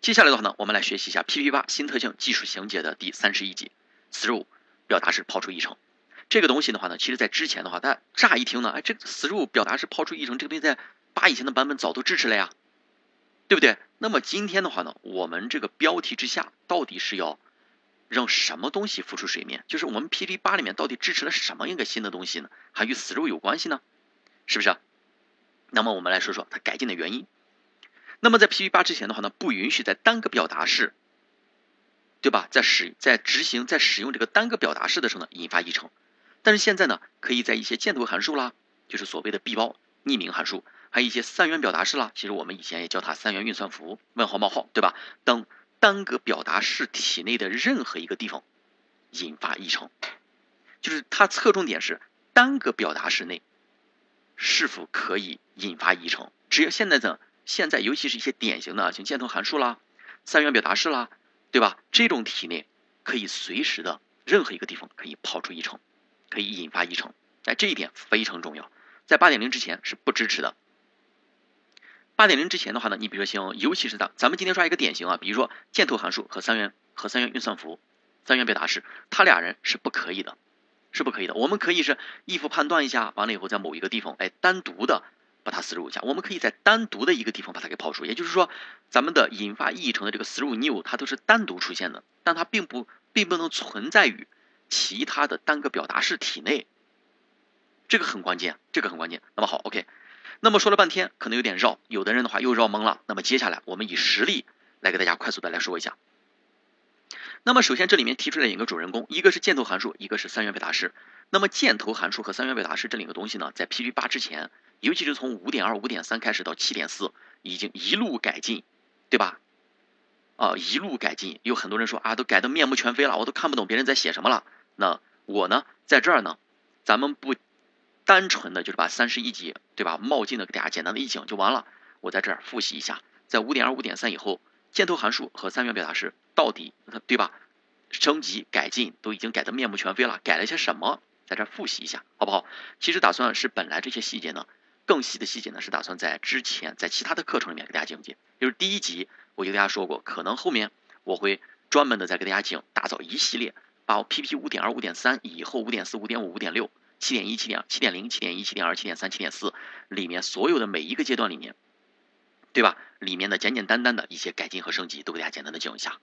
接下来的话呢，我们来学习一下 PP8 新特性技术详解的第31集 through 表达式抛出议程。这个东西的话呢，其实在之前的话，大家乍一听呢，这个 through 表达式抛出议程这个东西在8以前的版本早都支持了呀，对不对？那么今天的话呢，我们这个标题之下到底是要让什么东西浮出水面？就是我们 PP8 里面到底支持了什么一个新的东西呢？还与 through 有关系呢？是不是？那么我们来说说它改进的原因。那么在 PP8 之前的话呢，不允许在单个表达式，对吧？在使用这个单个表达式的时候呢，引发议程。但是现在呢，可以在一些箭头函数啦，就是所谓的闭包匿名函数，还有一些3元表达式啦，其实我们以前也叫它3元运算符，问号冒号，对吧？等单个表达式体内的任何一个地方引发议程，就是它侧重点是单个表达式内是否可以引发议程。只要现在尤其是一些典型的像箭头函数啦、3元表达式啦，对吧？这种体内可以随时的任何一个地方可以抛出议程，可以引发议程。这一点非常重要，在 8.0 之前是不支持的。8.0 之前的话呢，你比如说像，尤其是咱们今天说一个典型啊，比如说箭头函数和3元运算符、3元表达式，它俩人是不可以的，是不可以的。我们可以是if判断一下，完了以后在某一个地方，单独的把它through一下，我们可以在单独的一个地方把它给抛出。也就是说，咱们的引发议程的这个through new 它都是单独出现的，但它并不能存在于其他的单个表达式体内。这个很关键，那么好 ，OK。那么说了半天，可能有点绕，有的人的话又绕懵了。那么接下来我们以实例来给大家快速的来说一下。那么首先这里面提出来两个主人公，一个是箭头函数，一个是3元表达式。那么箭头函数和3元表达式这两个东西呢，在 PP8 之前，尤其是从 5.2、5.3 开始到 7.4， 已经一路改进，对吧？一路改进。有很多人说都改得面目全非了，我都看不懂别人在写什么了。那我呢，在这儿呢，咱们不单纯的就是把31集，对吧，冒进的给大家简单的一讲就完了。我在这儿复习一下，在 5.2、5.3 以后，箭头函数和3元表达式到底，对吧，升级改进都已经改得面目全非了，改了些什么，在这儿复习一下，好不好？其实打算是本来这些细节呢，更细的细节呢，是打算在之前在其他的课程里面给大家讲解。就是第一集我就给大家说过，可能后面我会专门的再给大家讲，打造一系列，把我 PP 5.2、5.3 以后5.4、5.5、5.6、7.1、7.0、7.1、7.2、7.3、7.4里面所有的每一个阶段里面，对吧？里面的简简单单的一些改进和升级，都给大家简单的讲一下，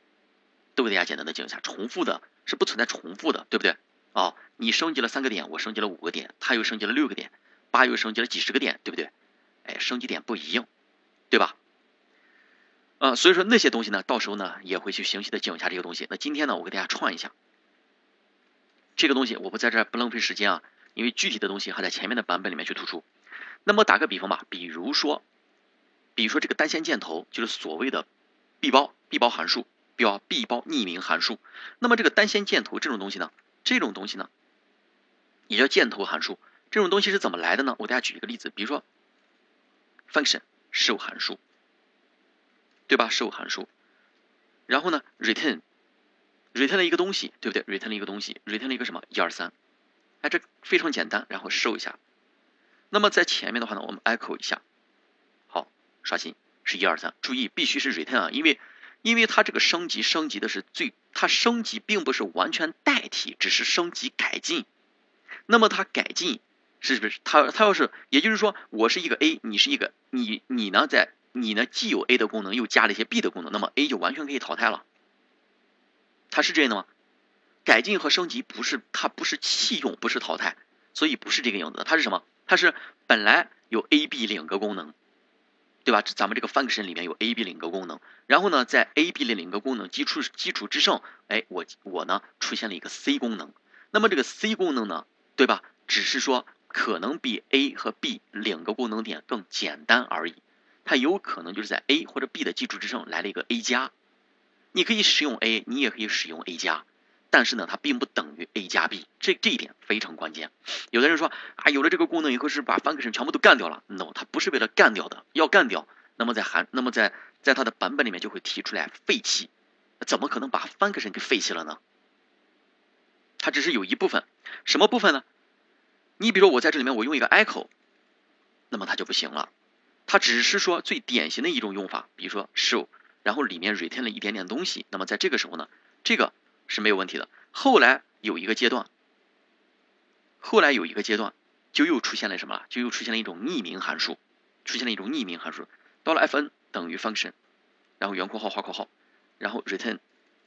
重复的是不存在重复的，对不对？你升级了3个点，我升级了5个点，他又升级了6个点，8又升级了几十个点，对不对？升级点不一样，对吧？所以说那些东西呢，到时候呢也会去详细的讲一下这个东西。那今天呢，我给大家串一下这个东西，我不在这儿不浪费时间啊，因为具体的东西还在前面的版本里面去突出。那么打个比方吧，比如说这个单线箭头就是所谓的闭包函数，闭包匿名函数。那么这个单线箭头这种东西呢，也叫箭头函数。这种东西是怎么来的呢？我给大家举一个例子，比如说 function 受函数，对吧？受函数，然后呢 return 了一个东西，对不对？ return 了一个东西 return 了一个什么1、2、3，这非常简单，然后受一下。那么在前面的话呢，我们 echo 一下，好，刷新是1、2、3，注意必须是 return 啊，因为它这个升级的是它升级并不是完全代替，只是升级改进。那么它改进是不是它要是，也就是说我是一个 A， 你是一个你呢既有 A 的功能又加了一些 B 的功能，那么 A 就完全可以淘汰了。它是这样的吗？改进和升级它不是弃用，不是淘汰，所以不是这个样子的。它是什么？它是本来有 A、B 两个功能，对吧？咱们这个 function 里面有 A、B 两个功能，然后呢，在 A、B 的两个功能基础之上，我呢出现了一个 C 功能。那么这个 C 功能呢，对吧？只是说可能比 A 和 B 两个功能点更简单而已。它有可能就是在 A 或者 B 的基础之上来了一个 A 加。你可以使用 A， 你也可以使用 A 加，但是呢，它并不等于 A 加 B， 这一点非常关键。有的人说有了这个功能以后是把 function 全部都干掉了 ，no， 它不是为了干掉的，要干掉，那么在它的版本里面就会提出来废弃，怎么可能把 function 给废弃了呢？它只是有一部分，什么部分呢？你比如说我在这里面我用一个 echo， 那么它就不行了，它只是说最典型的一种用法，比如说 show， 然后里面 retain 了一点点东西，那么在这个时候呢，这个是没有问题的。后来有一个阶段就又出现了什么了？就又出现了一种匿名函数，到了 fn 等于 function， 然后圆括号画括号，然后 return，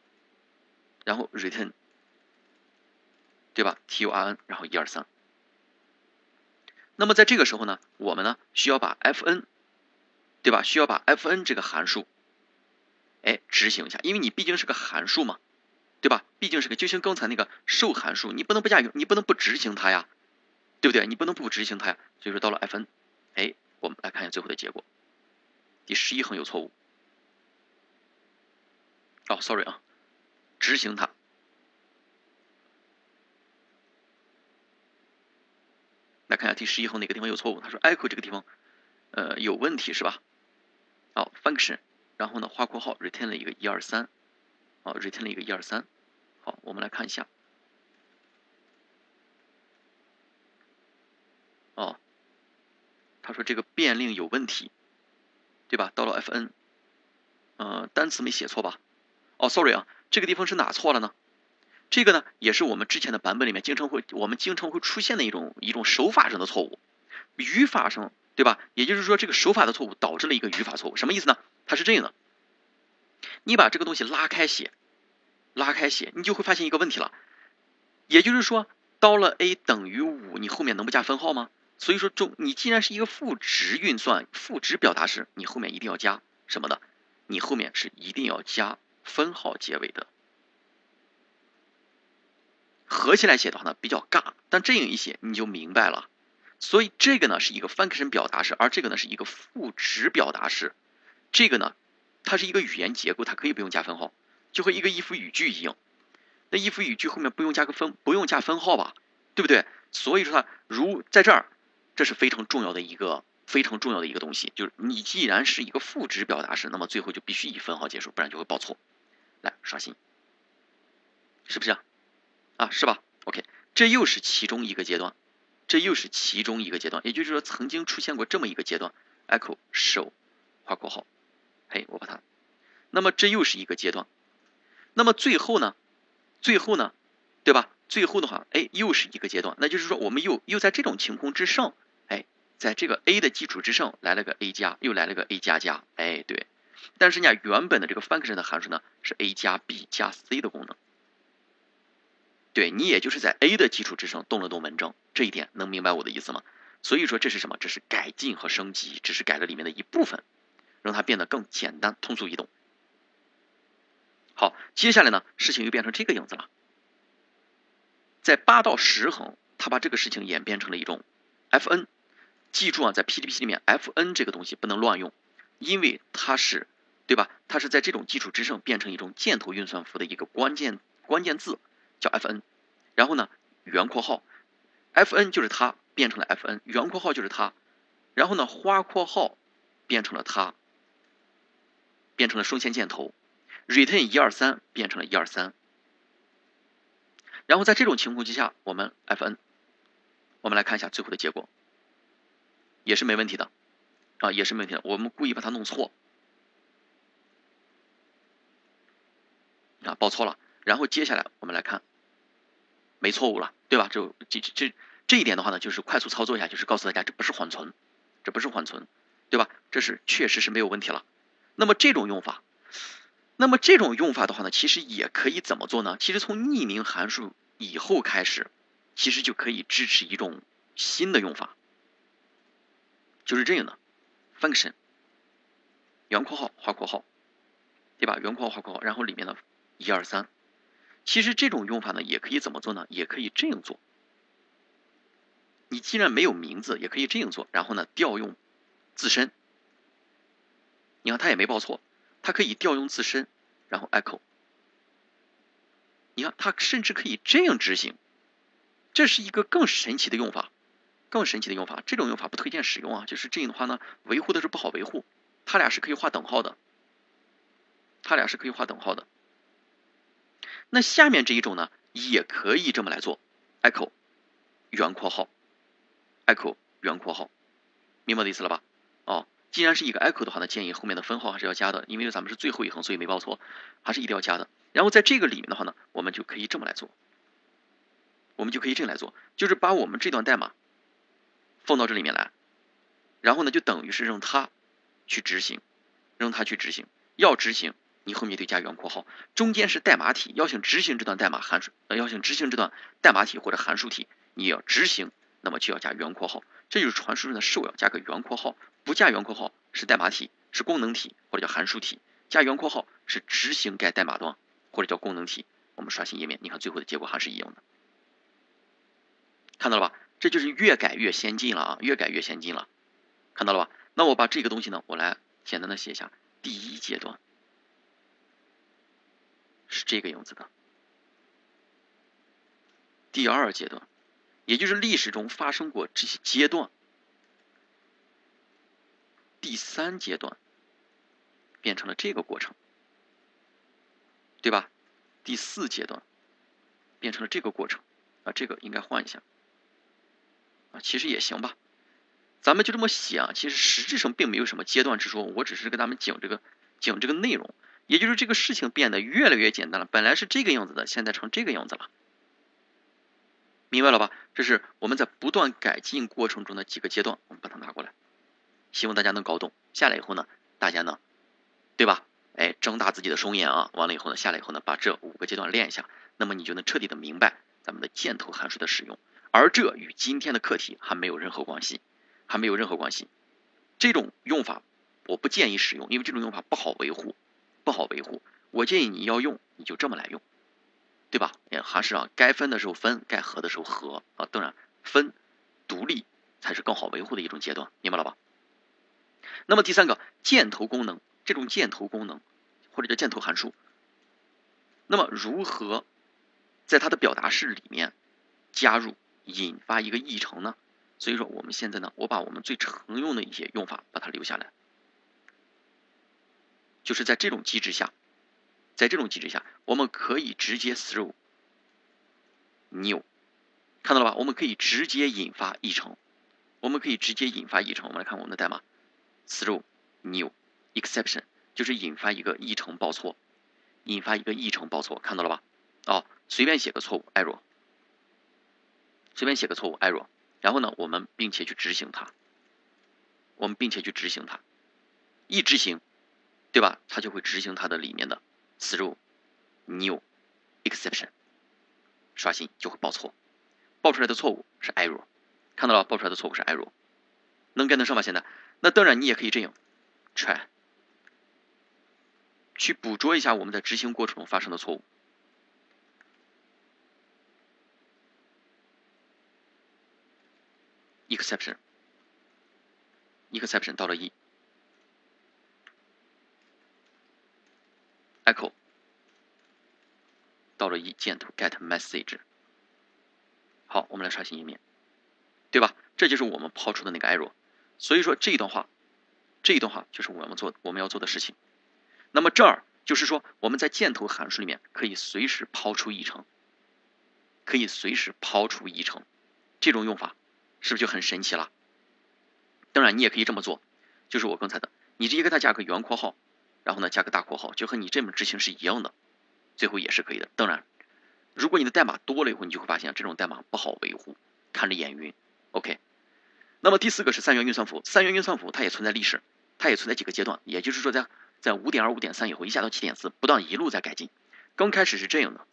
对吧 ？TURN， 然后123。那么在这个时候呢，我们呢需要把 fn， 对吧？需要把 fn 这个函数，执行一下，因为你毕竟是个函数嘛，对吧？毕竟是个，就像刚才那个受函数，你不能不执行它呀，对不对？你不能不执行它呀。所以说到了 fn， 我们来看一下最后的结果，第11横有错误。sorry 啊，执行它。来看一下第11横哪个地方有错误？他说 echo 这个地方有问题是吧？function， 然后呢画括号 retain 了一个123，retain 了一个123。好，我们来看一下。他说这个变令有问题，对吧？到了 fn，单词没写错吧？sorry 啊，这个地方是哪错了呢？这个呢，也是我们之前的版本里面我们经常会出现的一种手法上的错误，语法上，对吧？也就是说，这个手法的错误导致了一个语法错误，什么意思呢？它是这样的，你把这个东西拉开写，你就会发现一个问题了，也就是说，到了 a 等于5，你后面能不加分号吗？所以说你既然是一个赋值运算、赋值表达式，你后面一定要加什么的？你后面是一定要加分号结尾的。合起来写的话呢比较尬，但这样一写你就明白了。所以这个呢是一个 function 表达式，而这个呢是一个赋值表达式。这个呢，它是一个语言结构，它可以不用加分号，就和一个if语句一样。那if语句后面不用加分号吧，对不对？所以说它在这儿，这是非常重要的一个东西，就是你既然是一个赋值表达式，那么最后就必须以分号结束，不然就会报错。来刷新，是不是是吧 ？OK， 这又是其中一个阶段，也就是说曾经出现过这么一个阶段 ，echo show 画括号，我把它，那么这又是一个阶段，那么最后呢，对吧？最后的话，又是一个阶段，那就是说我们又在这种情况之上，在这个 a 的基础之上来了个 a 加，又来了个 a 加加，对，但是呢，原本的这个 function 的函数呢是 a 加 b 加 c 的功能。对，你也就是在 a 的基础之上动了动文章，这一点能明白我的意思吗？所以说这是什么？这是改进和升级，只是改了里面的一部分，让它变得更简单、通俗易懂。好，接下来呢，事情又变成这个样子了。在8到10横，它把这个事情演变成了一种 fn。记住在 PDP 里面 fn 这个东西不能乱用，因为它是，对吧？它是在这种基础之上变成一种箭头运算符的一个关键字，叫 fn。然后呢，圆括号 fn 就是它变成了 fn， 圆括号就是它，然后呢，花括号变成了它，变成了双线箭头 ，retain 123变成了123。然后在这种情况之下，我们 fn， 我们来看一下最后的结果，也是没问题的也是没问题的。我们故意把它弄错报错了。然后接下来我们来看，没错误了，对吧？这一点的话呢，就是快速操作一下，就是告诉大家这不是缓存，对吧？这是确实是没有问题了。那么这种用法的话呢，其实也可以怎么做呢？其实从匿名函数以后开始，其实就可以支持一种新的用法，就是这样的 function 圆括号画括号，对吧？圆括号画括号，然后里面的123。其实这种用法呢，也可以怎么做呢？也可以这样做。你既然没有名字，也可以这样做。然后呢，调用自身。你看它也没报错，它可以调用自身，然后 echo。你看它甚至可以这样执行，这是一个更神奇的用法。这种用法不推荐使用就是这样的话呢，维护的是不好维护。它俩是可以画等号的。那下面这一种呢，也可以这么来做 ，echo 圆括号，明白的意思了吧？ 既然是一个 echo 的话呢，建议后面的分号还是要加的，因为咱们是最后一横，所以没报错，还是一定要加的。然后在这个里面的话呢，我们就可以这么来做，就是把我们这段代码放到这里面来，然后呢就等于是让它去执行，要执行你后面得加圆括号，中间是代码体，要想执行这段代码函数，要想执行这段代码体或者函数体，你要执行，那么就要加圆括号，这就是传输中的是我要加个圆括号，不加圆括号是代码体，是功能体或者叫函数体，加圆括号是执行该代码段或者叫功能体。我们刷新页面，你看最后的结果还是一样的，看到了吧？这就是越改越先进了啊，越改越先进了，看到了吧？那我把这个东西呢，我来简单的写一下，第一阶段是这个样子的，第二阶段，也就是历史中发生过这些阶段，第三阶段变成了这个过程，对吧？第四阶段变成了这个过程啊，这个应该换一下啊，其实也行吧，咱们就这么写啊，其实实质上并没有什么阶段之说，我只是跟咱们讲这个内容，也就是这个事情变得越来越简单了，本来是这个样子的，现在成这个样子了，明白了吧？这是我们在不断改进过程中的几个阶段，我们把它拿过来，希望大家能搞懂。下来以后呢，大家呢，对吧？哎，睁大自己的双眼啊！完了以后呢，下来以后呢，把这5个阶段练一下，那么你就能彻底的明白咱们的箭头函数的使用。而这与今天的课题还没有任何关系，这种用法我不建议使用，因为这种用法不好维护。我建议你要用，你就这么来用，对吧？还是该分的时候分，该合的时候合啊。当然，分独立才是更好维护的一种阶段，明白了吧？那么第三个箭头功能，这种箭头功能或者叫箭头函数，那么如何在它的表达式里面加入引发一个议程呢？所以说我们现在呢，我把我们最常用的一些用法把它留下来，就是在这种机制下，我们可以直接 throw new， 看到了吧？我们可以直接引发议程，我们来看我们的代码 throw new exception， 就是引发一个议程报错，看到了吧？随便写个错误 error， 然后呢，我们并且去执行它，一执行，对吧？它就会执行它的里面的 throw new exception， 刷新就会报错，报出来的错误是 error， 看到了，报出来的错误是 error， 能跟得上吧？现在，那当然你也可以这样 try 去捕捉一下我们在执行过程中发生的错误。exception 到了1 echo 到了1箭头 get message， 好，我们来刷新页面，对吧？这就是我们抛出的那个 error， 所以说这一段话就是我们要做的事情。那么这儿就是说我们在箭头函数里面可以随时抛出议程，这种用法是不是就很神奇了？当然你也可以这么做，就是我刚才的，你直接给它加个圆括号，然后呢加个大括号，就和你这么执行是一样的，最后也是可以的。当然如果你的代码多了以后，你就会发现这种代码不好维护，看着眼晕。 OK， 那么第4个是3元运算符，它也存在历史，它也存在几个阶段，也就是说在 5.2 5.3 以后一下到 7.4 不断一路在改进。刚开始是这样的，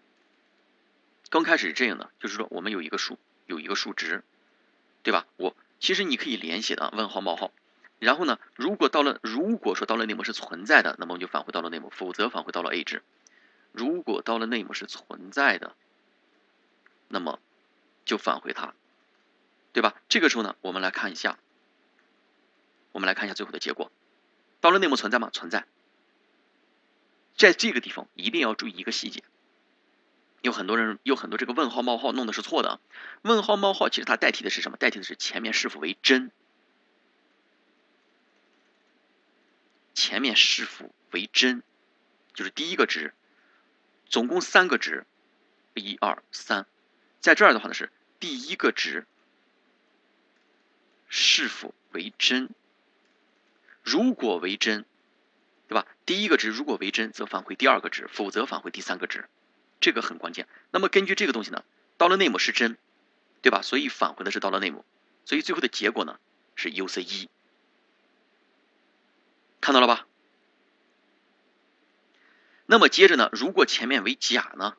就是说我们有一个数值，对吧？其实你可以连写的问号冒号，然后呢，如果说到了内模是存在的，那么我们就返回到了内模，否则返回到了 A 值。如果到了内模是存在的，那么就返回它，对吧？这个时候呢，我们来看一下最后的结果。到了内模存在吗？存在。在这个地方一定要注意一个细节，有很多这个问号冒号弄的是错的。问号冒号其实它代替的是什么？代替的是前面是否为真，就是第一个值，总共3个值，1、2、3，在这儿的话呢是第一个值是否为真， 如果为真，对吧？第一个值如果为真，则返回第二个值，否则返回第三个值，这个很关键。那么根据这个东西呢，到了 name 是真，对吧？所以返回的是到了 name， 所以最后的结果呢是 UC1， 看到了吧？那么接着呢，如果前面为假呢？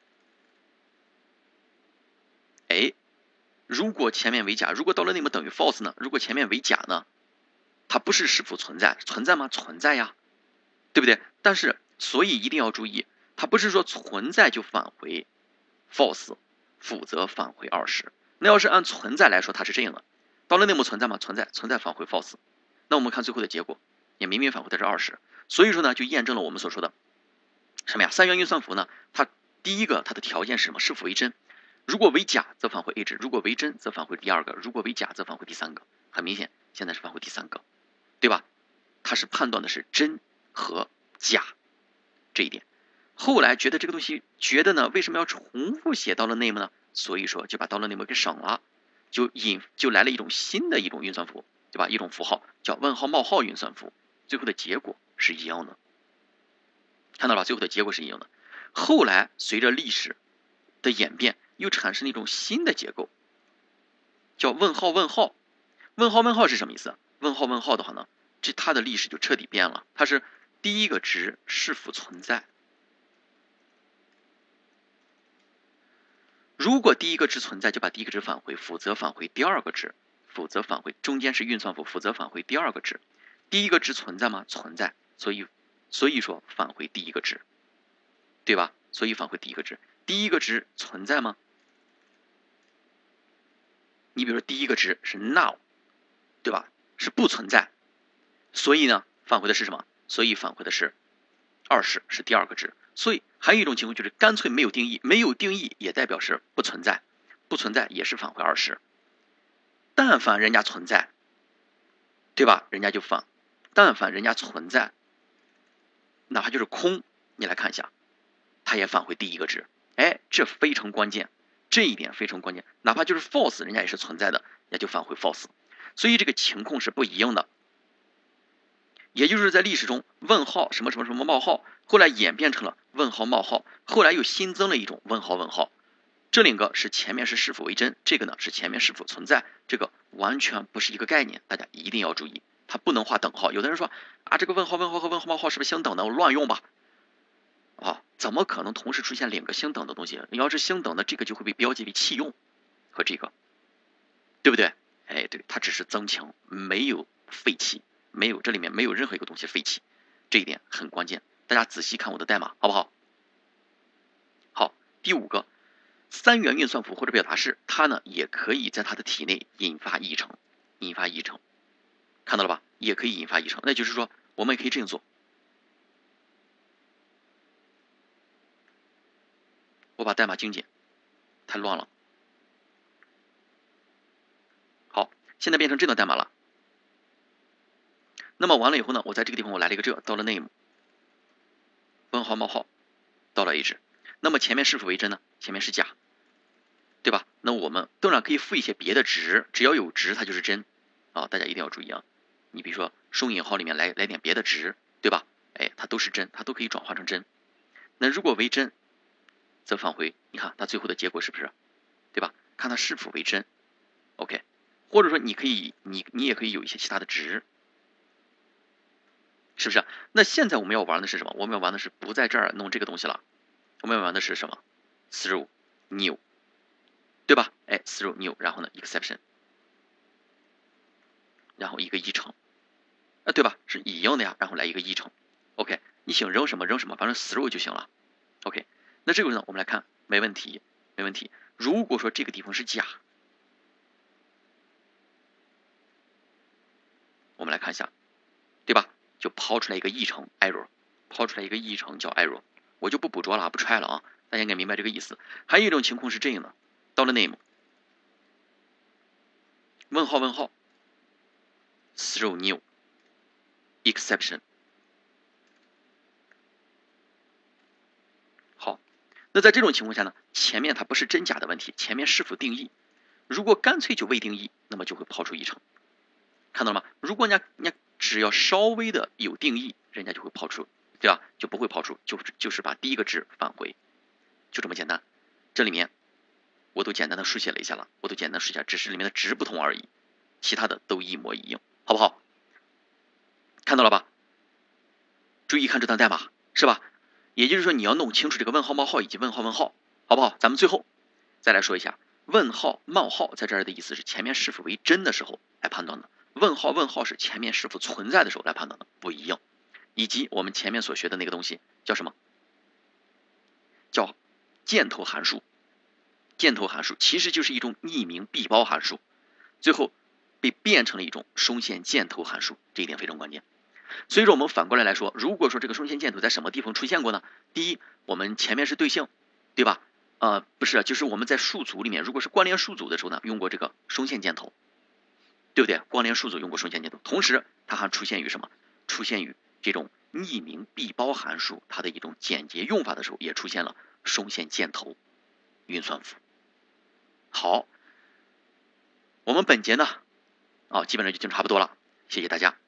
哎，如果前面为假，如果到了 name 等于 false 呢？如果前面为假呢？它不是是否存在？存在吗？存在呀，对不对？但是所以一定要注意，它不是说存在就返回 false， 否则返回20。那要是按存在来说，它是这样的：到了 name 存在吗？存在，存在返回 false。那我们看最后的结果，也明明返回的是20。所以说呢，就验证了我们所说的什么呀？三元运算符呢？它第一个它的条件是什么？是否为真？如果为假，则返回 A 值；如果为真，则返回第二个；如果为假，则返回第三个。很明显，现在是返回第三个，对吧？它是判断的是真和假这一点。后来觉得这个东西，觉得呢，为什么要重复写到了 name 呢？所以说就把到了 name 给省了，就来了一种新的一种运算符，对吧？一种符号叫问号冒号运算符，最后的结果是一样的。看到了，最后的结果是一样的。后来随着历史的演变，又产生了一种新的结构，叫问号问号。问号问号是什么意思？问号问号的话呢，它的历史就彻底变了。它是第一个值是否存在，如果第一个值存在，就把第一个值返回，否则返回第二个值，否则返回中间是运算符，否则返回第二个值。第一个值存在吗？存在，所以说返回第一个值，对吧？所以返回第一个值。第一个值存在吗？你比如说第一个值是 now， 对吧？是不存在，所以呢返回的是什么？所以返回的是20，是第二个值。所以还有一种情况就是干脆没有定义，没有定义也代表是不存在，不存在也是返回20。但凡人家存在，对吧？人家就放。但凡人家存在，哪怕就是空，你来看一下，它也返回第一个值。哎，这非常关键，这一点非常关键。哪怕就是 false， 人家也是存在的，也就返回 false。所以这个情况是不一样的。也就是在历史中，问号什么什么什么冒号，后来演变成了问号冒号，后来又新增了一种问号问号。这两个是前面是否为真，这个呢是前面是否存在，这个完全不是一个概念，大家一定要注意，它不能画等号。有的人说啊，这个问号问号和问号冒号是不是相等的？我乱用吧？啊，怎么可能同时出现两个相等的东西？你要是相等的，这个就会被标记为弃用，和这个，对不对？哎，对，它只是增强，没有废弃。没有，这里面没有任何一个东西废弃，这一点很关键。大家仔细看我的代码，好不好？好，第5个，三元运算符或者表达式，它呢也可以在它的体内引发议程，看到了吧？也可以引发议程。那就是说，我们也可以这样做。我把代码精简，太乱了。好，现在变成这段代码了。那么完了以后呢，我在这个地方我来了一个到了 name， 问号冒号，到了 A 值。那么前面是否为真呢？前面是假，对吧？那我们当然可以赋一些别的值，只要有值它就是真啊，大家一定要注意啊。你比如说双引号里面来点别的值，对吧？哎，它都是真，它都可以转化成真。那如果为真，则返回，你看它最后的结果是不是，对吧？看它是否为真 ，OK。或者说你可以，你也可以有一些其他的值。是不是？那现在我们要玩的是什么？我们要玩的是不在这儿弄这个东西了，我们要玩的是什么 ？throw new， 对吧？哎 ，throw new， 然后呢 exception， 然后一个议程，对吧？是一样的呀，然后来一个议程。OK， 你想扔什么扔什么，反正 throw 就行了。OK， 那这个呢，我们来看，没问题，没问题。如果说这个地方是假，我们来看一下，对吧？就抛出来一个议程 error， 抛出来一个议程叫 error， 我就不捕捉了，不揣了啊，大家应该明白这个意思。还有一种情况是这样的，到了 name， 问号问号 throw new exception。 好，那在这种情况下呢，前面它不是真假的问题，前面是否定义，如果干脆就未定义，那么就会抛出议程，看到了吗？如果人家只要稍微的有定义，人家就会抛出，对吧？就不会抛出，就是把第一个值返回，就这么简单。这里面我都简单的书写了一下了，只是里面的值不同而已，其他的都一模一样，好不好？看到了吧？注意看这段代码，是吧？也就是说你要弄清楚这个问号冒号以及问号问号，好不好？咱们最后再来说一下，问号冒号在这儿的意思是前面是否为真的时候来判断的，问号问号是前面是否存在的时候来判断的，不一样。以及我们前面所学的那个东西叫什么？叫箭头函数。箭头函数其实就是一种匿名闭包函数，最后被变成了一种双线箭头函数，这一点非常关键。所以说我们反过来说，如果说这个双线箭头在什么地方出现过呢？第一，我们前面是对象，对吧？不是，就是我们在数组里面，如果是关联数组的时候呢，用过这个双线箭头，对不对？关联数组用过双线箭头，同时它还出现于什么？出现于这种匿名闭包函数它的一种简洁用法的时候，也出现了双线箭头运算符。好，我们本节呢，基本上就差不多了，谢谢大家。